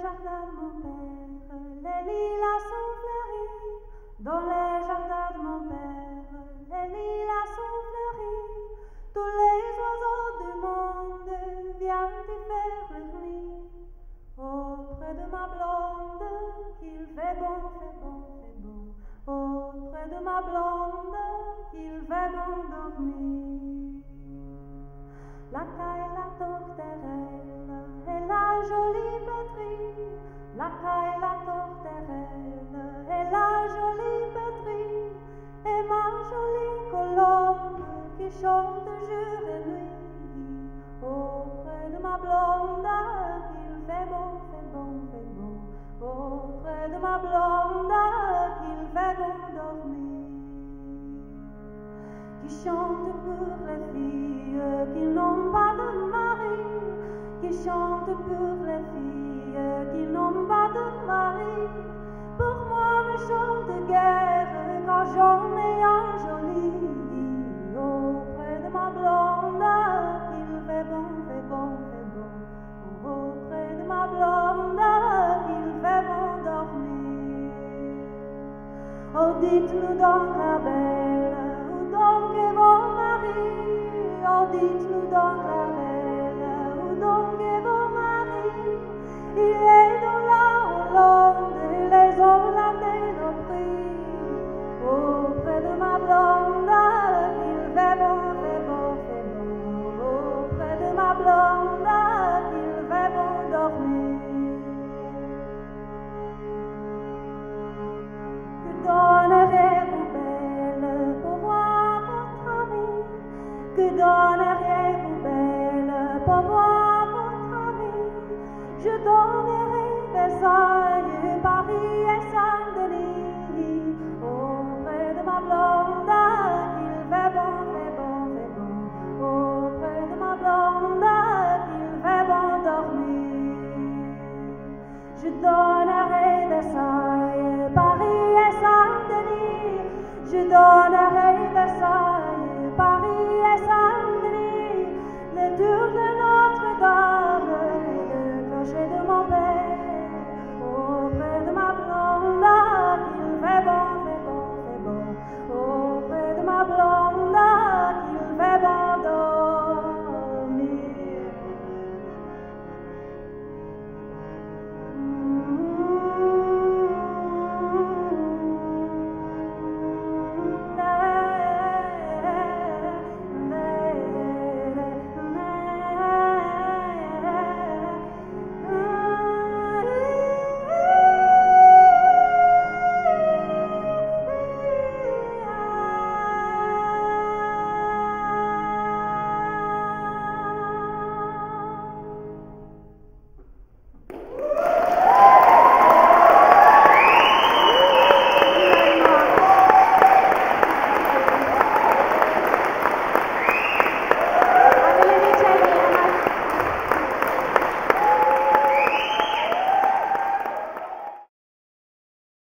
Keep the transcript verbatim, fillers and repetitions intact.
jardin de mon père, les lilas sont fleuris. Dans les jardins de mon père, les lilas sont fleuris. Tous les oiseaux du monde viennent y faire leur nid. Auprès de ma blonde, qu'il fait bon, fait bon, fait bon. Auprès de ma blonde, qu'il fait bon dormir. La caille, la tourterelle, et la jolie pétrie. La caille, la tourterelle, et la jolie pétrie. Et ma jolie colombe qui chante jour et nuit. Auprès de ma blonde, qu'il fait bon, fait bon, fait bon. Auprès de ma blonde, qu'il fait bon dormir. Qui chante pour les filles qui n'ont pas de mari. Qui chante pour les filles qui n'ont pas de mari. Pour moi ne chante guère quand j'en ai un joli. Auprès de ma blonde, qu'il fait bon, fait bon, fait bon. Auprès de ma blonde, qu'il fait bon dormir. Oh, dites-nous donc la belle, où donc est vos maris? Oh, dites-nous donc la belle, où donc est vos maris? Il est dans la Hollande et les Hollandais l'ont pris. Auprès de ma blonde, qu'il fait bon, fait bon, fait bon. Auprès de ma blonde, qu'il fait bon dormir. Que donnerez-vous belle pour voir votre ami? Que donneriez-vous belle pour voir votre ami? Je donnerai